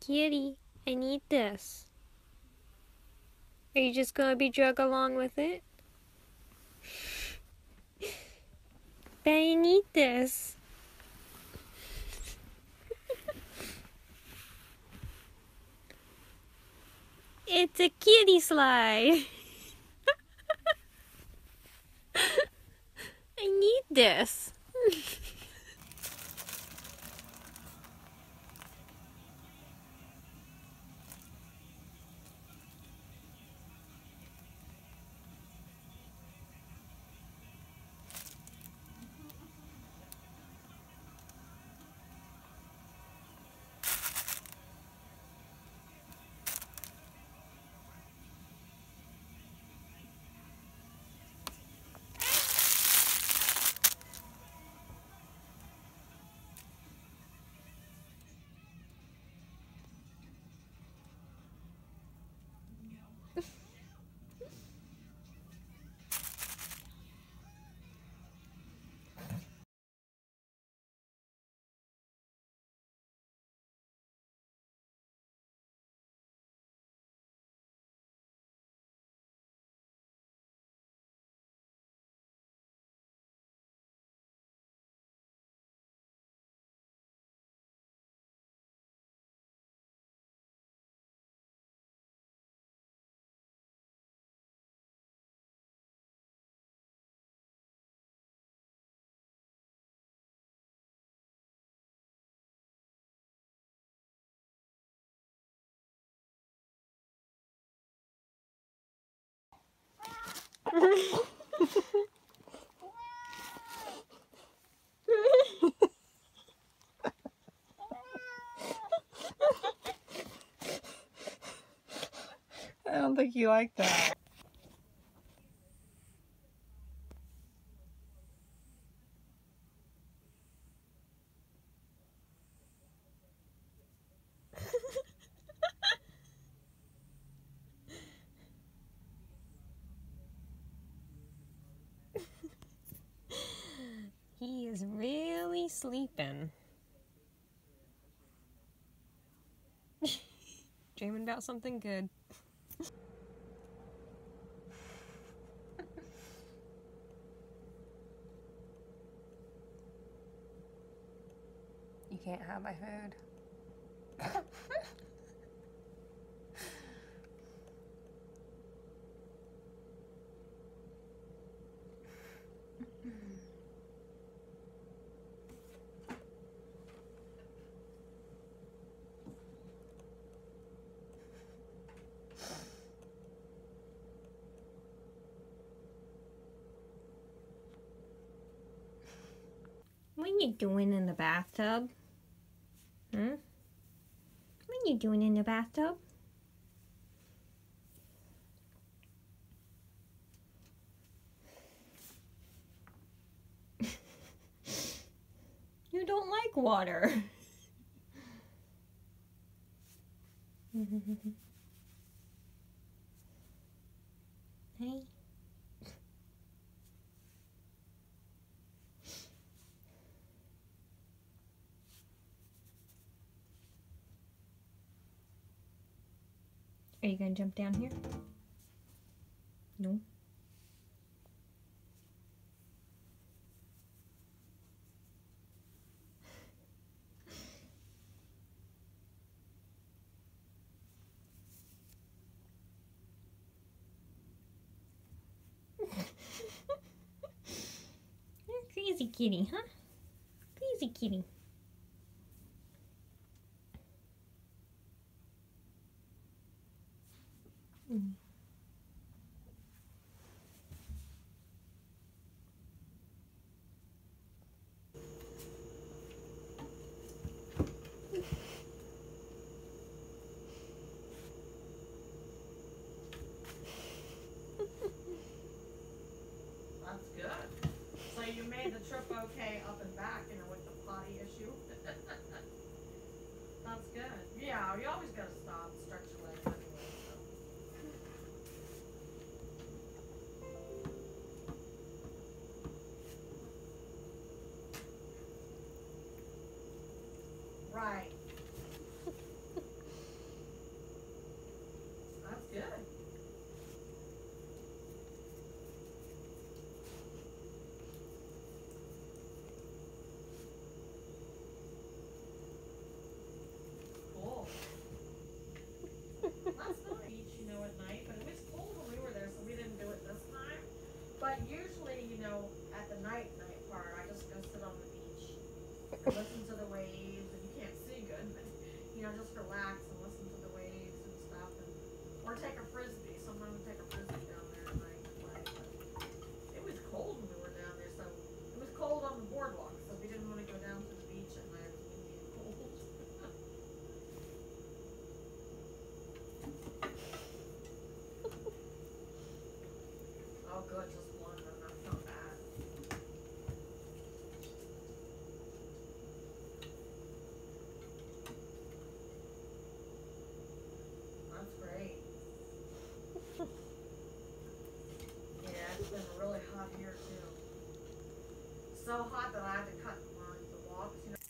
Kitty, I need this. Are you just gonna be drug along with it? But I need this. It's a kitty slide. I need this. I don't think you like that. He is really sleeping. Dreaming about something good. You can't have my food. What are you doing in the bathtub? Hmm? What are you doing in the bathtub? You don't like water. Hey. Are you gonna jump down here? No. You're a crazy kitty, huh? Crazy kitty. That's good. So you made the trip okay up and back, with the potty issue. That's good. Yeah, you always gotta stop, stretch your legs anyway, so. Right. night part, I just go sit on the beach and listen to the waves, and you can't see good, but just relax and listen to the waves and stuff, or take a frisbee. Sometimes we take a frisbee down there at night and play. But it was cold when we were down there, so it was cold on the boardwalk, so we didn't want to go down to the beach at night. It was windy and cold. Oh, good, just one, though. That's not bad. That's great. Yeah, it's been really hot here too. So hot that I had to cut the walks.